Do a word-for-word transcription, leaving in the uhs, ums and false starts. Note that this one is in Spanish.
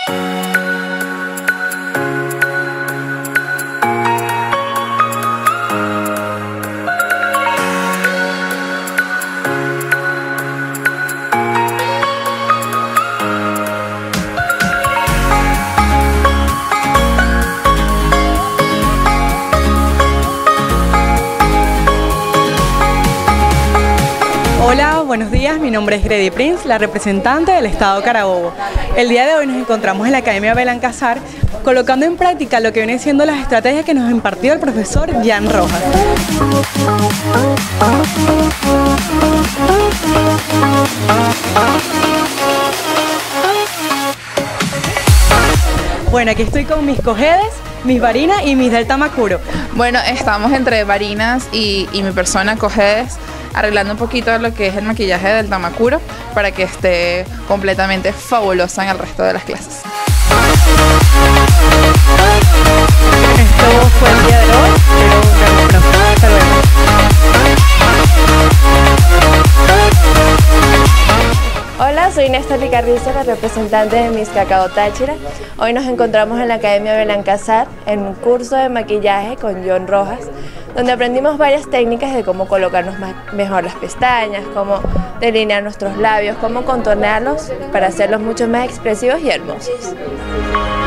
Hola, buenos días, mi nombre es Grady Prince, la representante del Estado Carabobo. El día de hoy nos encontramos en la Academia Belancazar colocando en práctica lo que vienen siendo las estrategias que nos impartió el profesor Jan Rojas. Bueno, aquí estoy con mis cojedes, mis varinas y mis del Tamacuro. Bueno, estamos entre varinas y, y mi persona cojedes, arreglando un poquito lo que es el maquillaje del Tamacuro para que esté completamente fabulosa en el resto de las clases. Esto fue el día de hoy, pero bueno, hasta luego. Hola, soy Néstor Carrizo, la representante de Miss Cacao Táchira. Hoy nos encontramos en la Academia Belancazar en un curso de maquillaje con Jan Rojas, donde aprendimos varias técnicas de cómo colocarnos más, mejor las pestañas, cómo delinear nuestros labios, cómo contornearlos para hacerlos mucho más expresivos y hermosos.